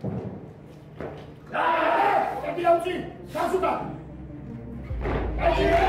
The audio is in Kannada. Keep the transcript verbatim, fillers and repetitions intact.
来，在地上去，上树的，来去。